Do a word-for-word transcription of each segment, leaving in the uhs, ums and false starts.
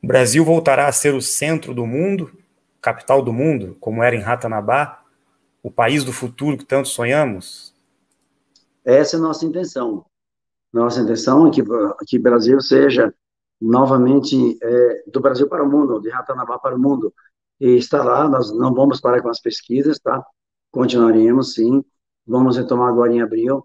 O Brasil voltará a ser o centro do mundo, capital do mundo, como era em Ratanabá, o país do futuro que tanto sonhamos? Essa é a nossa intenção. Nossa intenção é que, que o Brasil seja novamente é, do Brasil para o mundo, de Ratanabá para o mundo. E está lá, nós não vamos parar com as pesquisas, tá? Continuaremos, sim. Vamos retomar agora em abril.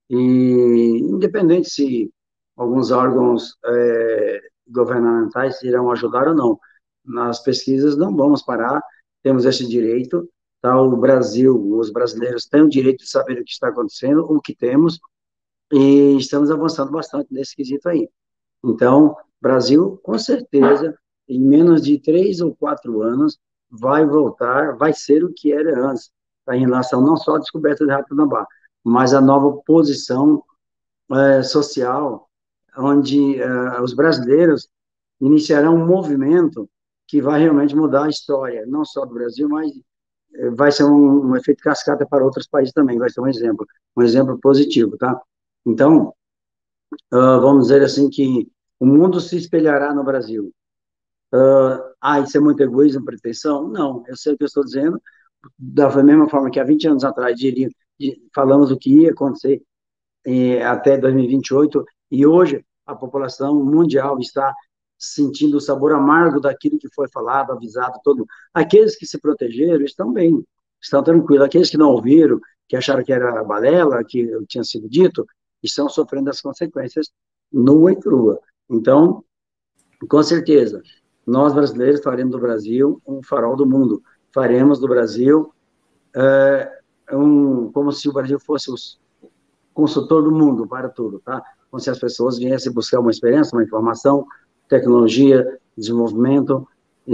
E independente se alguns órgãos é, governamentais irão ajudar ou não, nas pesquisas não vamos parar, temos esse direito, tá? O Brasil, os brasileiros têm o direito de saber o que está acontecendo, o que temos, e estamos avançando bastante nesse quesito aí. Então, Brasil, com certeza, em menos de três ou quatro anos, vai voltar, vai ser o que era antes, tá? Em relação não só à descoberta de Ratanabá, mas a nova posição é, social, onde é, os brasileiros iniciarão um movimento que vai realmente mudar a história, não só do Brasil, mas é, vai ser um, um efeito cascata para outros países também, vai ser um exemplo, um exemplo positivo, tá? Então, uh, vamos dizer assim que o mundo se espelhará no Brasil. Uh, ah, isso é muito egoísmo, pretensão? Não, eu sei o que eu estou dizendo, da mesma forma que há vinte anos atrás diria, falamos o que ia acontecer eh, até dois mil e vinte e oito, e hoje a população mundial está sentindo o sabor amargo daquilo que foi falado, avisado, todo. Aqueles que se protegeram estão bem, estão tranquilos. Aqueles que não ouviram, que acharam que era balela, que tinha sido dito, estão sofrendo as consequências nua e crua. Então, com certeza, nós brasileiros faremos do Brasil um farol do mundo. Faremos do Brasil é, um, como se o Brasil fosse os consultor do mundo para tudo, tá? Como se as pessoas viessem buscar uma experiência, uma informação, tecnologia, desenvolvimento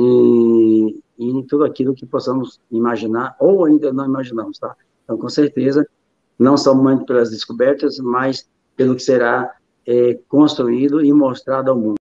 e, e tudo aquilo que possamos imaginar ou ainda não imaginamos, tá? Então, com certeza, não somente pelas descobertas, mas pelo que será é, construído e mostrado ao mundo.